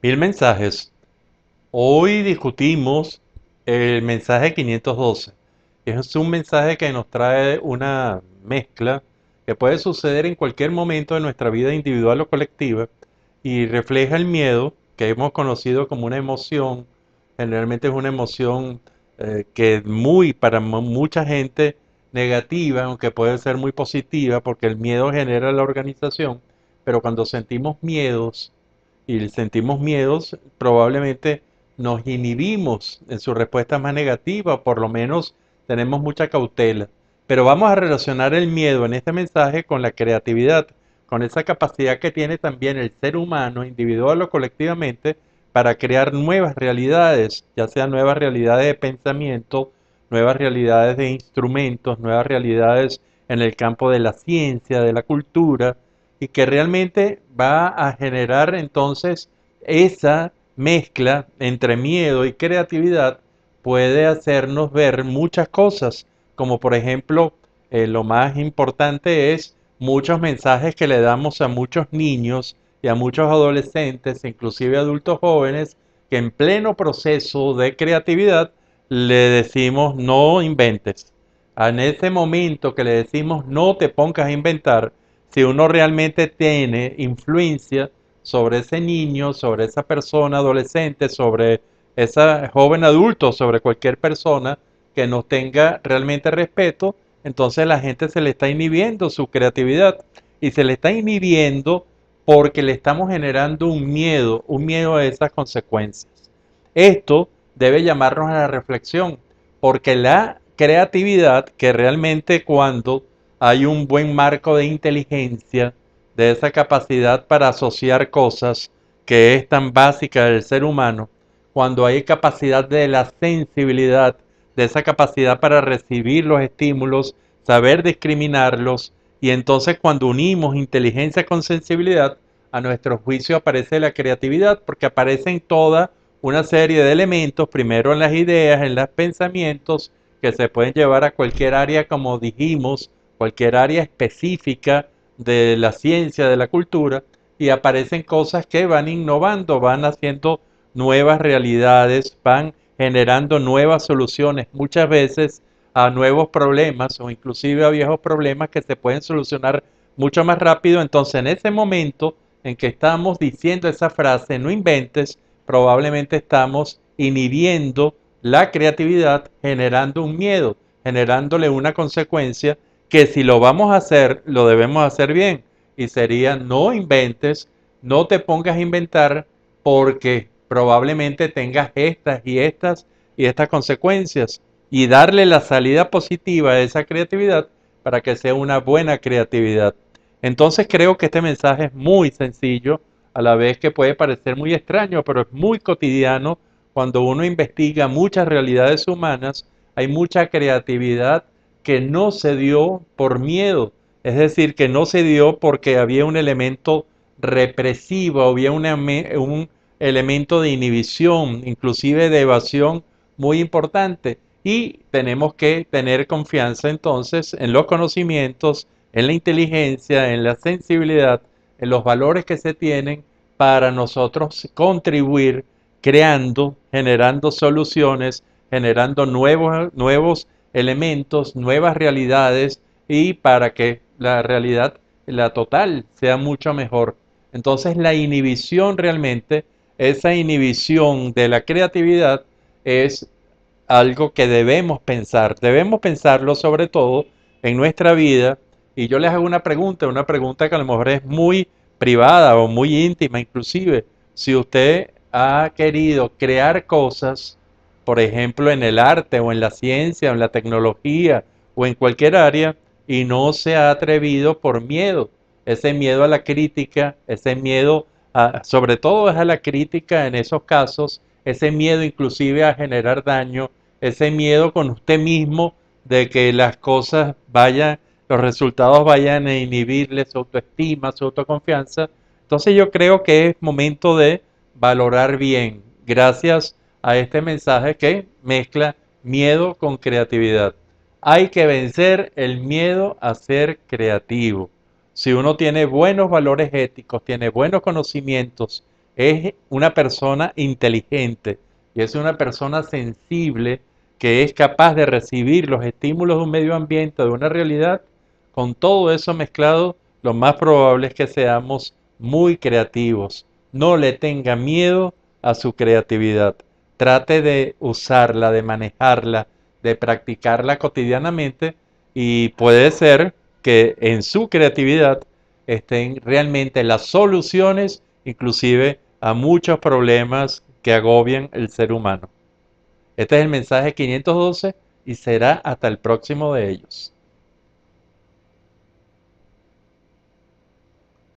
Mil mensajes. Hoy discutimos el mensaje 512. Es un mensaje que nos trae una mezcla que puede suceder en cualquier momento de nuestra vida individual o colectiva y refleja el miedo que hemos conocido como una emoción. Generalmente es una emoción que es muy para mucha gente negativa, aunque puede ser muy positiva porque el miedo genera la organización, pero cuando sentimos miedos y sentimos miedos, probablemente nos inhibimos en su respuesta más negativa, por lo menos tenemos mucha cautela. Pero vamos a relacionar el miedo en este mensaje con la creatividad, con esa capacidad que tiene también el ser humano, individual o colectivamente, para crear nuevas realidades, ya sean nuevas realidades de pensamiento, nuevas realidades de instrumentos, nuevas realidades en el campo de la ciencia, de la cultura, y que realmente va a generar entonces esa mezcla entre miedo y creatividad puede hacernos ver muchas cosas, como por ejemplo, lo más importante es muchos mensajes que le damos a muchos niños y a muchos adolescentes, inclusive adultos jóvenes, que en pleno proceso de creatividad le decimos no inventes. En ese momento que le decimos no te pongas a inventar, si uno realmente tiene influencia sobre ese niño, sobre esa persona adolescente, sobre esa joven adulto, sobre cualquier persona que no tenga realmente respeto, entonces la gente se le está inhibiendo su creatividad y se le está inhibiendo porque le estamos generando un miedo a esas consecuencias. Esto debe llamarnos a la reflexión, porque la creatividad, que realmente cuando hay un buen marco de inteligencia, de esa capacidad para asociar cosas que es tan básica del ser humano, cuando hay capacidad de la sensibilidad, de esa capacidad para recibir los estímulos, saber discriminarlos, y entonces cuando unimos inteligencia con sensibilidad, a nuestro juicio aparece la creatividad, porque aparecen toda una serie de elementos, primero en las ideas, en los pensamientos, que se pueden llevar a cualquier área, como dijimos, cualquier área específica de la ciencia, de la cultura, y aparecen cosas que van innovando, van haciendo nuevas realidades, van generando nuevas soluciones, muchas veces a nuevos problemas o inclusive a viejos problemas que se pueden solucionar mucho más rápido. Entonces, en ese momento en que estamos diciendo esa frase, no inventes, probablemente estamos inhibiendo la creatividad, generando un miedo, generándole una consecuencia que si lo vamos a hacer, lo debemos hacer bien. Y sería no inventes, no te pongas a inventar porque probablemente tengas y estas consecuencias y darle la salida positiva a esa creatividad para que sea una buena creatividad. Entonces creo que este mensaje es muy sencillo, a la vez que puede parecer muy extraño, pero es muy cotidiano. Cuando uno investiga muchas realidades humanas, hay mucha creatividad que no se dio por miedo, es decir, que no se dio porque había un elemento represivo, había un elemento de inhibición, inclusive de evasión muy importante. Y tenemos que tener confianza entonces en los conocimientos, en la inteligencia, en la sensibilidad, en los valores que se tienen para nosotros contribuir creando, generando soluciones, generando nuevos elementos, nuevas realidades y para que la realidad, la total, sea mucho mejor. Entonces la inhibición realmente, esa inhibición de la creatividad es algo que debemos pensarlo sobre todo en nuestra vida. Y yo les hago una pregunta que a lo mejor es muy privada o muy íntima inclusive. Si usted ha querido crear cosas, por ejemplo, en el arte o en la ciencia o en la tecnología o en cualquier área, y no se ha atrevido por miedo, ese miedo a la crítica, ese miedo sobre todo es a la crítica en esos casos, ese miedo inclusive a generar daño, ese miedo con usted mismo de que las cosas vayan, los resultados vayan a inhibirle su autoestima, su autoconfianza. Entonces yo creo que es momento de valorar bien, gracias a este mensaje que mezcla miedo con creatividad. Hay que vencer el miedo a ser creativo. Si uno tiene buenos valores éticos, tiene buenos conocimientos es una persona inteligente y es una persona sensible que es capaz de recibir los estímulos de un medio ambiente, de una realidad, con todo eso mezclado, lo más probable es que seamos muy creativos. No le tenga miedo a su creatividad. Trate de usarla, de manejarla, de practicarla cotidianamente y puede ser que en su creatividad estén realmente las soluciones, inclusive a muchos problemas que agobian el ser humano. Este es el mensaje 512 y será hasta el próximo de ellos.